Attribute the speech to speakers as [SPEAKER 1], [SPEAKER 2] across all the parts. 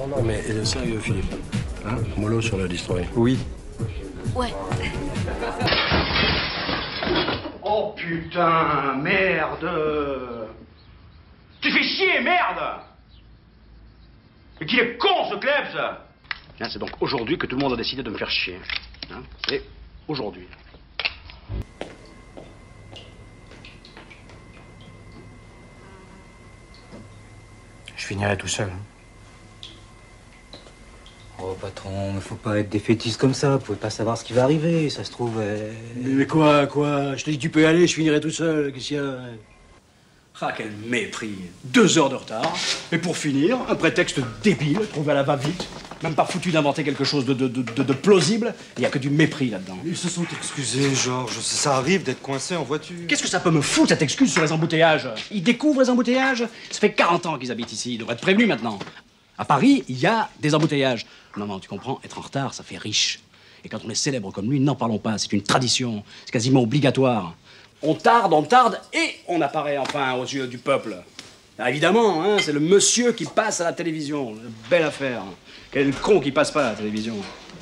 [SPEAKER 1] Non, mais sérieux, Philippe. Hein? Mollo sur la destroy.
[SPEAKER 2] Oui.
[SPEAKER 3] Ouais.
[SPEAKER 4] Oh putain, merde! Tu fais chier, merde! Mais qu'il est con, ce Klebs! Hein, c'est donc aujourd'hui que tout le monde a décidé de me faire chier. Hein? Et aujourd'hui.
[SPEAKER 2] Je finirai tout seul.
[SPEAKER 5] Oh, patron, mais faut pas être défaitiste comme ça. Vous pouvez pas savoir ce qui va arriver. Ça se trouve...
[SPEAKER 1] Mais quoi? Je te dis, tu peux y aller, je finirai tout seul. Qu'est-ce qu'il y a?
[SPEAKER 4] Ah, quel mépris! 2 heures de retard. Et pour finir, un prétexte débile, trouvé à la va-vite. Même pas foutu d'inventer quelque chose de plausible. Il n'y a que du mépris là-dedans.
[SPEAKER 2] Ils se sont excusés, Georges. Ça arrive d'être coincé en voiture.
[SPEAKER 4] Qu'est-ce que ça peut me foutre, cette excuse sur les embouteillages? Ils découvrent les embouteillages? Ça fait 40 ans qu'ils habitent ici. Ils devraient être prévenus maintenant. À Paris, il y a des embouteillages. Non, tu comprends, être en retard, ça fait riche. Et quand on est célèbre comme lui, n'en parlons pas. C'est une tradition. C'est quasiment obligatoire. On tarde, et on apparaît enfin aux yeux du peuple. Alors, évidemment, hein, c'est le monsieur qui passe à la télévision. Belle affaire. Quel con qui passe pas à la télévision.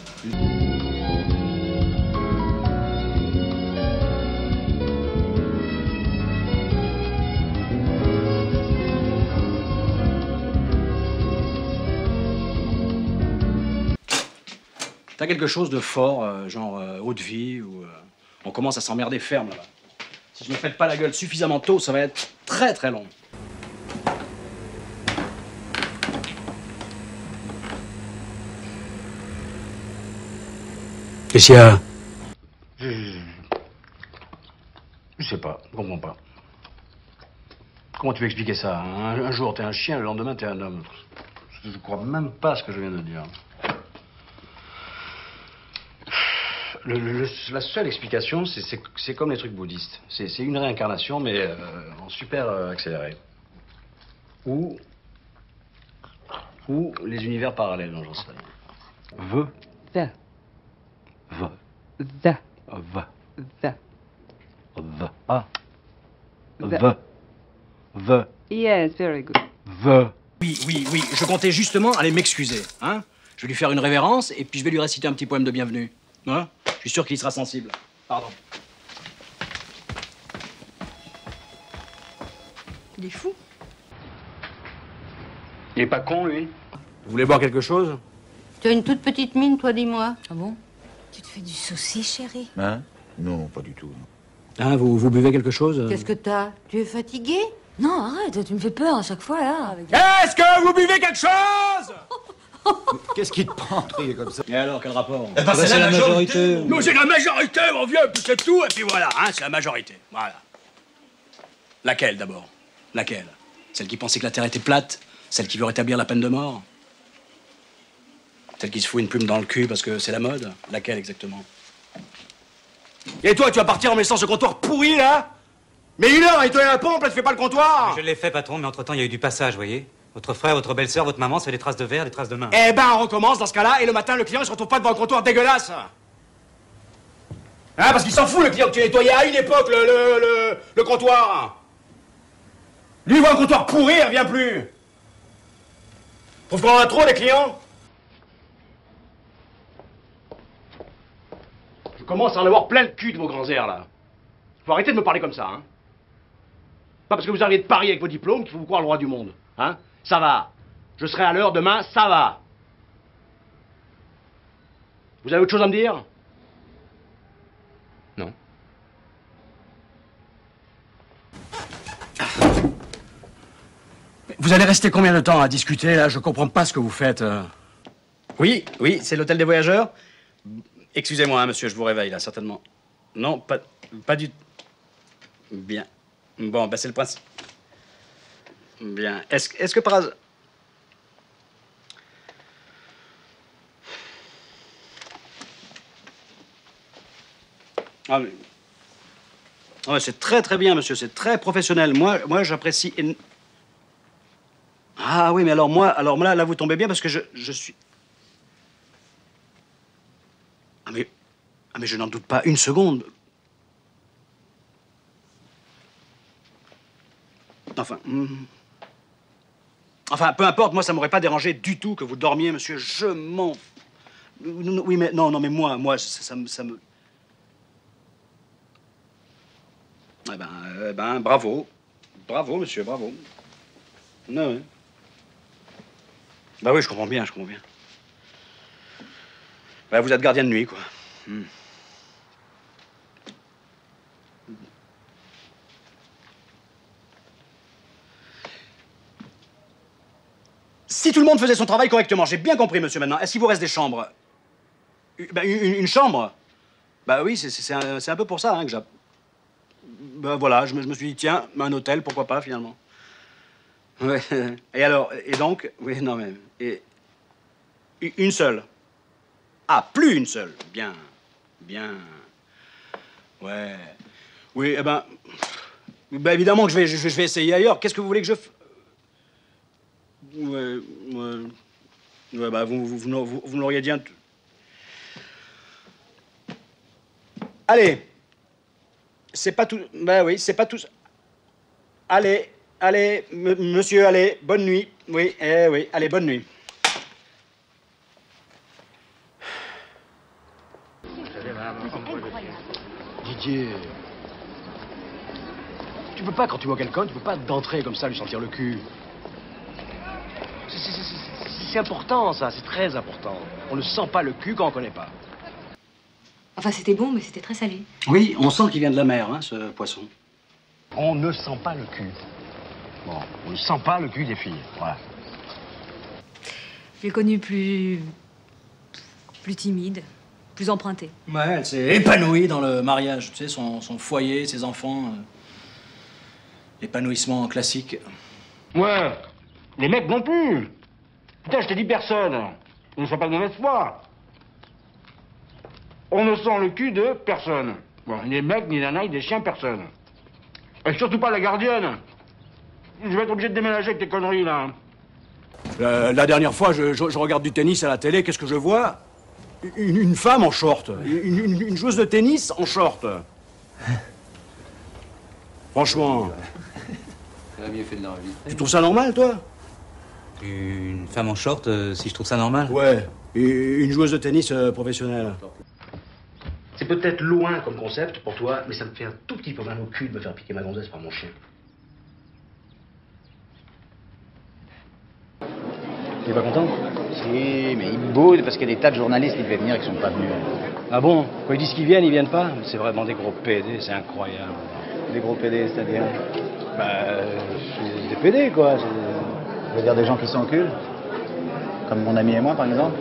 [SPEAKER 4] T'as quelque chose de fort, genre eau de vie, ou on commence à s'emmerder ferme là-bas. Si je ne pète pas la gueule suffisamment tôt, ça va être très très long.
[SPEAKER 1] Qu'est-ce qu'il y a?
[SPEAKER 4] Je sais pas, je comprends pas. Comment tu veux expliquer ça? Un jour t'es un chien, le lendemain t'es un homme. Je crois même pas ce que je viens de dire. La seule explication, c'est comme les trucs bouddhistes. C'est une réincarnation, mais en super accéléré. Ou les univers parallèles, non, j'en sais rien. Ve.
[SPEAKER 6] The.
[SPEAKER 4] Va.
[SPEAKER 6] The.
[SPEAKER 4] Va.
[SPEAKER 6] The.
[SPEAKER 4] Va. Ah.
[SPEAKER 6] The.
[SPEAKER 4] Va. Va.
[SPEAKER 6] Yes, very good.
[SPEAKER 4] Va. Oui, je comptais justement aller m'excuser, hein. Je vais lui faire une révérence, et puis je vais lui réciter un petit poème de bienvenue. Hein? Je suis sûr qu'il y sera sensible. Pardon.
[SPEAKER 3] Il est fou.
[SPEAKER 4] Il est pas con, lui. Vous voulez boire quelque chose?
[SPEAKER 7] Tu as une toute petite mine, toi, dis-moi.
[SPEAKER 3] Ah bon? Tu te fais du souci, chérie?
[SPEAKER 8] Hein? Non, pas du tout.
[SPEAKER 4] Hein, vous buvez quelque chose?
[SPEAKER 7] Qu'est-ce que t'as? Tu es fatigué?
[SPEAKER 3] Non, arrête, tu me fais peur à chaque fois, là.
[SPEAKER 4] Est-ce que vous buvez quelque chose?
[SPEAKER 8] Qu'est-ce qui te prend de crier comme ça?
[SPEAKER 4] Et alors, quel rapport?
[SPEAKER 8] Eh ben, c'est la majorité.
[SPEAKER 4] Nous, c'est la majorité, mon vieux, puis c'est tout, et puis voilà, hein, c'est la majorité. Voilà. Laquelle, d'abord? Laquelle? Celle qui pensait que la Terre était plate? Celle qui veut rétablir la peine de mort? Celle qui se fout une plume dans le cul parce que c'est la mode? Laquelle, exactement? Et toi, tu vas partir en me laissant ce comptoir pourri, là? Mais 1 heure, nettoyer la pompe, là, tu fais pas le comptoir!
[SPEAKER 5] Je l'ai fait, patron, mais entre-temps, il y a eu du passage, voyez. Votre frère, votre belle-sœur, votre maman, c'est des traces de verre, des traces de main.
[SPEAKER 4] Eh ben, on recommence dans ce cas-là, et le matin, le client, il se retrouve pas devant un comptoir dégueulasse! Hein, parce qu'il s'en fout, le client, que tu nettoyais à une époque le comptoir! Lui, il voit un comptoir pourri, il revient plus! Trouve qu'on en a trop, les clients? Je commence à en avoir plein le cul de vos grands airs, là. Faut arrêter de me parler comme ça, hein. Pas parce que vous arrivez de Paris avec vos diplômes qu'il faut vous croire le roi du monde, hein. Ça va. Je serai à l'heure demain, ça va. Vous avez autre chose à me dire? Non. Vous allez rester combien de temps à discuter, là? Je comprends pas ce que vous faites. Oui, c'est l'hôtel des voyageurs. Excusez-moi, hein, monsieur, je vous réveille, là, certainement. Non, pas du... Bien. Bon, ben, c'est le principe. Bien. Est-ce que par hasard... Ah, mais c'est très, très bien, monsieur. C'est très professionnel. Moi j'apprécie... Ah oui, mais alors moi, là, vous tombez bien parce que je suis... Ah, mais je n'en doute pas une seconde. Enfin... Enfin, peu importe, moi, ça m'aurait pas dérangé du tout que vous dormiez, monsieur. Je m'en... Oui, mais non, mais moi, ça me... Eh ben, bravo. Bravo, monsieur, bravo. Non, oui. Bah oui, je comprends bien. Bah, vous êtes gardien de nuit, quoi. Si tout le monde faisait son travail correctement, j'ai bien compris, monsieur, maintenant. Est-ce qu'il vous reste des chambres? Une chambre? Bah oui, c'est un peu pour ça, hein, que j'ai... Ben voilà, je me suis dit, tiens, un hôtel, pourquoi pas, finalement. Ouais. Et alors, et donc, oui, non, mais... Et, une seule. Ah, plus une seule. Bien. Ouais. Oui, eh ben... Ben évidemment que je vais essayer ailleurs. Qu'est-ce que vous voulez que je... Ouais, bah, vous me l'auriez dit... Allez. C'est pas tout... Ben oui, c'est pas tout... Allez, monsieur, allez, bonne nuit. Oui, oui, allez, bonne nuit.
[SPEAKER 1] Didier... Tu peux pas, quand tu vois quelqu'un, tu peux pas d'entrer comme ça, lui sentir le cul. C'est important, ça, c'est très important. On ne sent pas le cul quand on connaît pas.
[SPEAKER 3] Enfin, c'était bon, mais c'était très salé.
[SPEAKER 4] Oui, on sent qu'il vient de la mer, hein, ce poisson.
[SPEAKER 1] On ne sent pas le cul. Bon, on ne sent pas le cul des filles, voilà.
[SPEAKER 3] Je l'ai connu plus timide, plus emprunté.
[SPEAKER 4] Ouais, elle s'est épanouie dans le mariage, tu sais, son foyer, ses enfants. Épanouissement classique.
[SPEAKER 1] Ouais, les mecs non plus. Putain, je t'ai dit personne. Ne sois pas de mauvaise foi. On ne sent le cul de personne. Bon, ni les mecs, ni les nanas, ni des chiens, personne. Et surtout pas la gardienne. Je vais être obligé de déménager avec tes conneries, là.
[SPEAKER 4] La dernière fois, je regarde du tennis à la télé, qu'est-ce que je vois? Une femme en short. Une joueuse de tennis en short. Franchement.
[SPEAKER 5] Elle a mieux fait de l'enlever.
[SPEAKER 4] Tu trouves ça normal, toi?
[SPEAKER 5] Une femme en short, si je trouve ça normal?
[SPEAKER 4] Ouais. Et une joueuse de tennis professionnelle. C'est peut-être loin comme concept pour toi, mais ça me fait un tout petit peu mal au cul de me faire piquer ma gonzesse par mon chien. Tu es pas content?
[SPEAKER 9] Si, mais ils boudent parce qu'il y a des tas de journalistes qui devaient venir et qui sont pas venus.
[SPEAKER 1] Ah bon? Quand ils disent qu'ils viennent pas? C'est vraiment des gros PD, c'est incroyable.
[SPEAKER 9] Des gros PD, c'est-à-dire?
[SPEAKER 1] C'est des PD, quoi.
[SPEAKER 9] Je veux dire des gens qui s'enculent? Comme mon ami et moi, par exemple?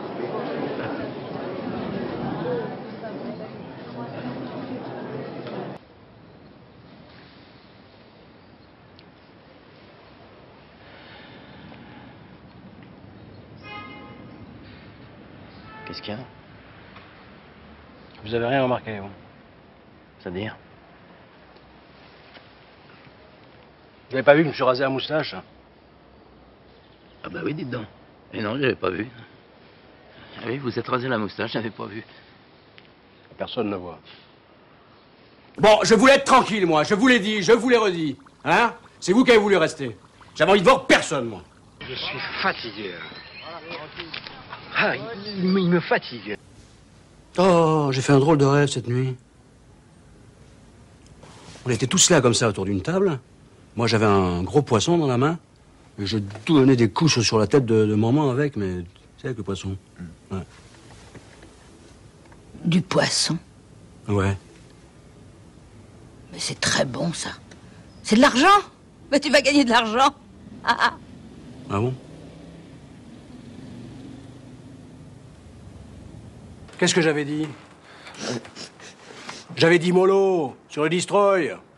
[SPEAKER 1] Qu'est-ce qu'il y a? Vous avez rien remarqué, vous? C'est-à-dire? Vous n'avez pas vu que je me suis rasé la moustache?
[SPEAKER 10] Ah bah oui, dites donc. Et non, j'avais pas vu. Ah oui, vous êtes rasé la moustache, j'avais pas vu.
[SPEAKER 1] Personne ne voit.
[SPEAKER 4] Bon, je voulais être tranquille, moi. Je vous l'ai dit, je vous l'ai redit. Hein? C'est vous qui avez voulu rester. J'avais envie de voir personne, moi.
[SPEAKER 1] Je suis fatigué. Ah, il me fatigue.
[SPEAKER 4] Oh, j'ai fait un drôle de rêve cette nuit. On était tous là, comme ça, autour d'une table. Moi, j'avais un gros poisson dans la main. Et je donnais des couches sur la tête de maman avec, mais tu sais, avec le poisson. Ouais.
[SPEAKER 7] Du poisson?
[SPEAKER 4] Ouais.
[SPEAKER 7] Mais c'est très bon, ça. C'est de l'argent? Mais tu vas gagner de l'argent.
[SPEAKER 4] Ah bon? Qu'est-ce que j'avais dit? J'avais dit mollo sur le destroy.